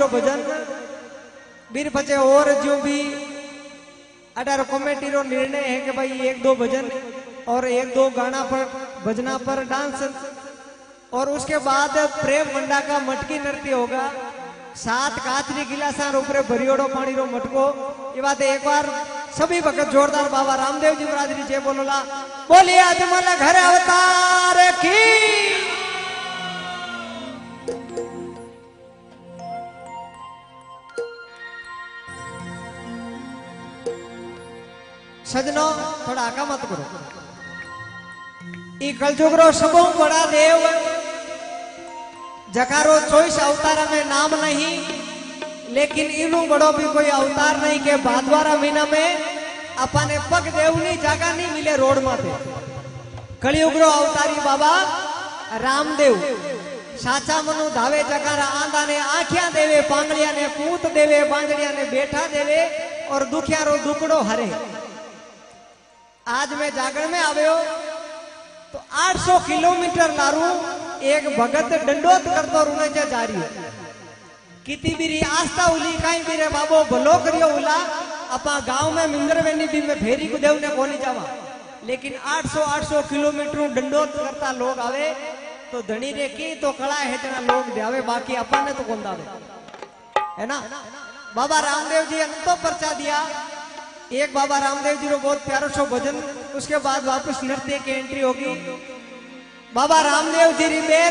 दियो भजन बीर पचे और जो भी अठार कमेटी रो निर्णय है कि भाई 1-2 भजन और 1-2 गाना पर भजना पर डांस और उसके बाद प्रेम मंडा का मटकी नृत्य होगा। 7 काचरी गिलासा ऊपर भरियोड़ो पानी रो मटको। ये बात एक बार सभी भगत जोरदार बाबा रामदेव जी महाराज जी जय बोलोला। बोलिए अजमल घर अवतार की। सजनो थोड़ा आका मत करो। ई कलयुग रो सबो बड़ा देव जकारो 24 अवतार में नाम नहीं, लेकिन इनु बड़ो भी कोई अवतार नहीं के भादवारा महीना में अपने पग देवनी जगह नहीं मिले रोड माथे। कलयुग रो अवतारी बाबा रामदेव साचा मनु धावे जकारा आंदा ने आंखिया देवे, पांगड़िया ने पूत देवे, बांगड़िया ने बेठा देवे और दुखिया रो दुकड़ो हरे। आज मैं जागरण में आवे हो तो 800 किलोमीटर लारू एक भगत दंडोत करतो रुने जा रही है। किती बीरी आस्था उली काई बीरे बाबो भलो करियो उला अपा गांव में मिंदरवेनी भी में फेरी को देव ने कोनी जावा, लेकिन 800 किलोमीटर दंडोत करता लोग आवे तो धनी रे की तो कला है जना लोग जावे, बाकी अपन ने तो कौन दावे है ना। बाबा रामदेव जी अनंतो पर्चा दिया। एक बाबा रामदेव जी रो बहुत प्यारो सो भजन, उसके बाद वापस नृत्य की एंट्री होगी। बाबा रामदेव जी री बेन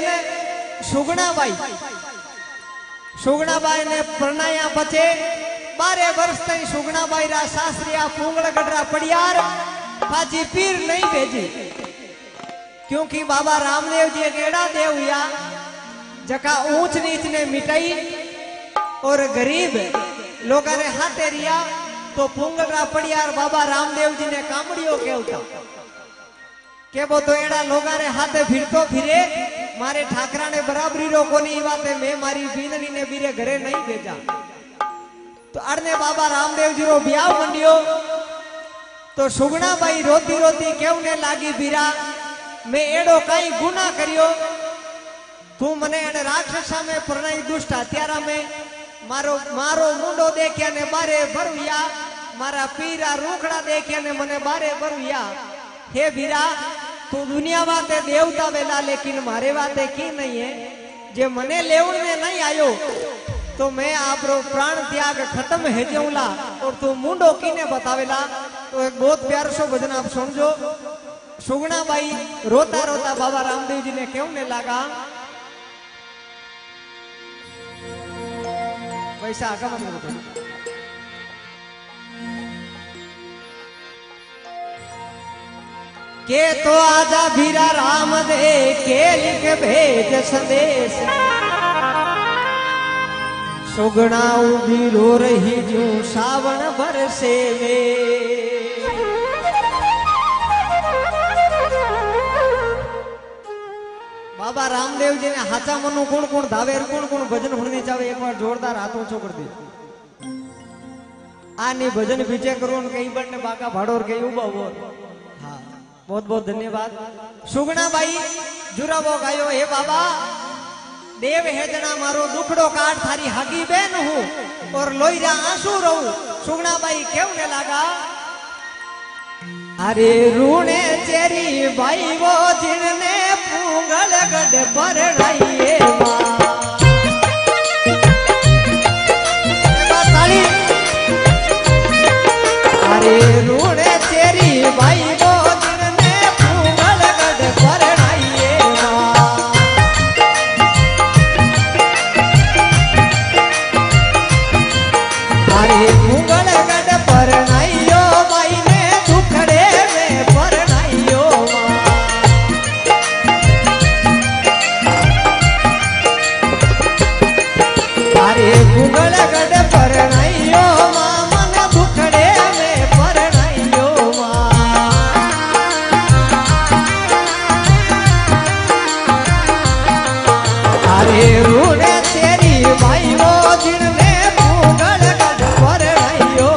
सुगणाबाई ने प्रणाया बचे 12 वर्ष तक सुगणाबाई रा शास्त्रिया पूंगड़ गडरा पड़ियार पाजी पीर नहीं भेजी, क्योंकि बाबा रामदेव जी एक एड़ा देव हुआ जका ऊंच नीच ने मिटाई और गरीब लोगों ने हाथे रिया। तो पूंगड़ा पड़ियार बाबा रामदेव जी ने कामड़ियों के उठा के वो तो एड़ा लोगा रे हाथे फिरतो फिरे मारे ठाकरा ने बराबरी रो कोनी बाते मैं मारी बीननी ने बीरे घरे नहीं भेजा। तो अड़ने बाबा रामदेव जी रो ब्याह मंडियो तो सुगना बाई रोती रोती क्यों ने लागी बीरा मैं एड़ो कई गुना करियो, तू मने एने राक्षसा में प्रणय दुष्ट हत्यारा में मारो मुंडो देखिया ने बारे भरुया, मारा पीरा रूखड़ा देखिया ने मने बारे भरुया। हे बीरा तू दुनिया बाते देवता वेला, लेकिन मारे बाते की नहीं है। जे मने लेवण में नहीं आयो तो मैं आपरो प्राण त्याग खत्म है जाऊला और तू मुंडो कीने बतावेला। तो एक बहुत प्यार सो भजन आप समझो। सुगना बाई रोता रोता बाबा रामदेव जी ने क्यों ने लगा वैसा आका मतलब के तो आजा भीरा राम दे के लिख भेज संदेश, सुगना उभी रो रही जू सावन बरसे में। बाबा रामदेव जी ने हाचा मनु कौन कौन धावे कौन कौन भजन होने चाहे एक बार जोरदार हाथ ऊंचो कर दे। आनी भजन पीछे करो कहीं बनने बाका भाड़ोर कहीं उबा बोल। हाँ बहुत बहुत धन्यवाद। सुगना बाई जुरा वो गायो हे बाबा देव है जना मारो दुखड़ो काट थारी हागी बेन हूँ और लोईरा आंसू रहूं। सुगना बाई क्यों ने लगा अरे रूणे चेरी भाई वो जिनने पूंगल गढ़ पर रहिए अरे रूणे चेरी भाई वो जिनने पूंगल गढ़ पर रहिए अरे पूंगल गढ़ पर नाइयो भाई ने दुखड़े में पर नाइयो अरे पूंगल गढ़ पर नाइयो मन दुखड़े में पर नाइयो अरे रूने तेरी भाई वो जिनने पूंगल गढ़ पर नाइयो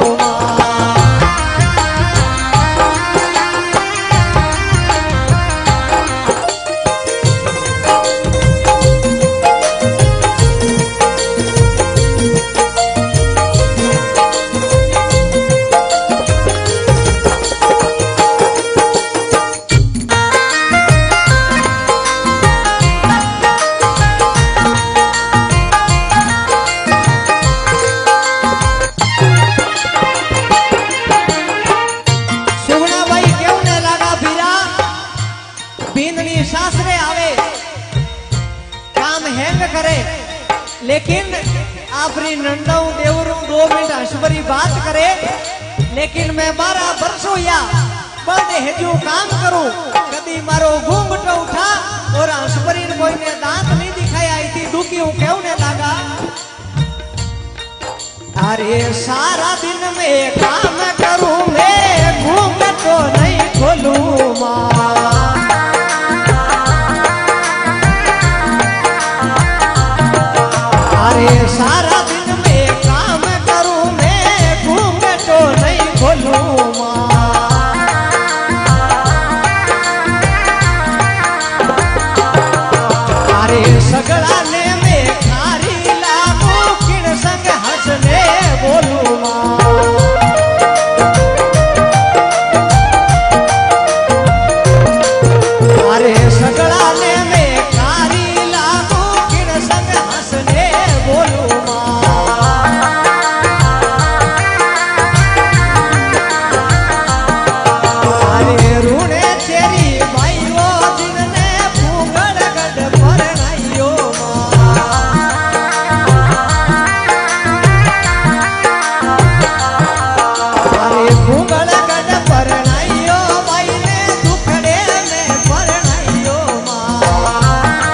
लेकिन आपरी नंदाऊ देवरू 2 मिनट हंसभरी बात करे, लेकिन मैं 12 वर्षों या बड़े हेजू काम करूं, कभी मारो घूंघट उठा और हंसभरी कोई ने दांत नहीं दिखाया, इतनी दुखी हूं कहने लगा। अरे सारा दिन में काम करूं मैं, घूंघट तो नहीं खोलूं मां। अरे सारा दिन में काम करूं मैं, घूंघट तो नहीं खोलूं मां। अरे सगड़ा ने में खारी लागू, किन संग हंसने बोलूं मां। अरे सगड़ा ने में खारी लागू, किन संग हंसने बोलूं मां। अरे रूणे तेरी भाई वो जिनने फूंगड़ गढ़ पर नाइयो मां। अरे फूंगड़ गढ़ पर नाइयो भाई ने दुखड़े में पर नाइयो मां।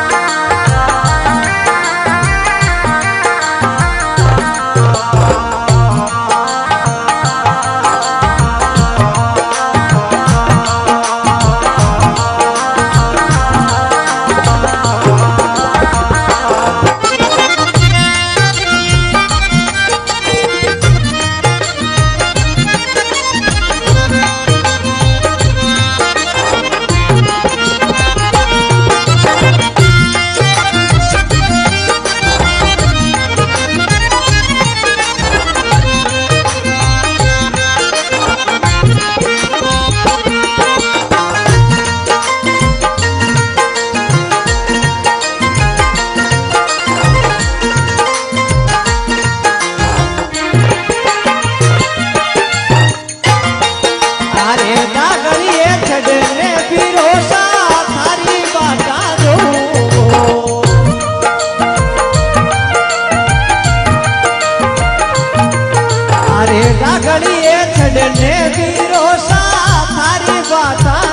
अरे दागड़िए छड़ने फिरोसा थारी बाटा दो। अरे दागड़िए छड़ने फिरोसा थारी बाटा